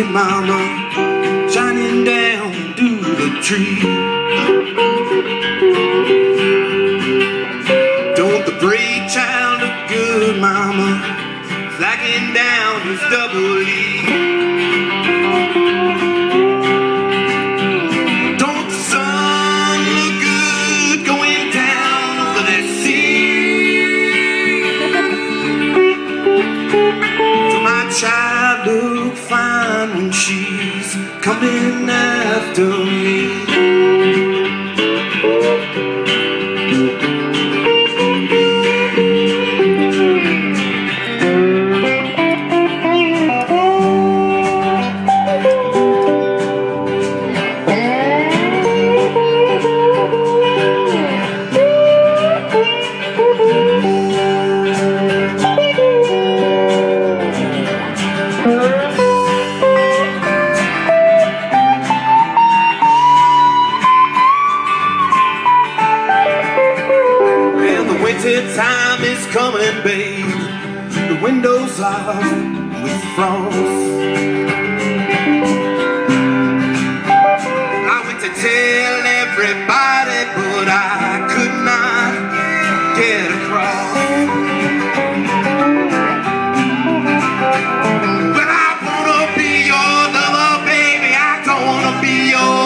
mama shining down through the tree. Don't the brave child look good, mama, flagging down his double E? Don't the sun look good going down over that sea? Do my child look fine when she's coming after me? Time is coming, babe. The windows off with frost. I went to tell everybody, but I could not get across. But I wanna be your lover, baby. I don't wanna be your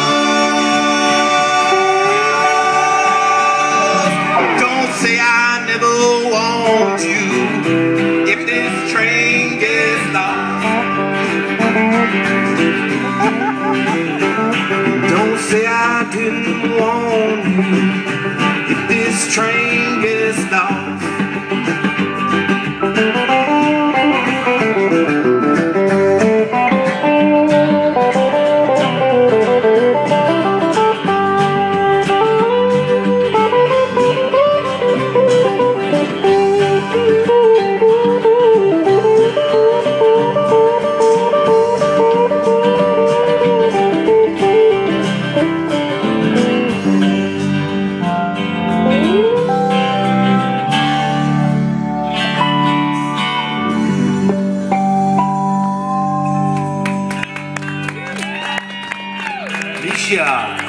boss. Don't say I never want you if this train gets lost. Don't say I didn't want you if this train gets lost. Misha.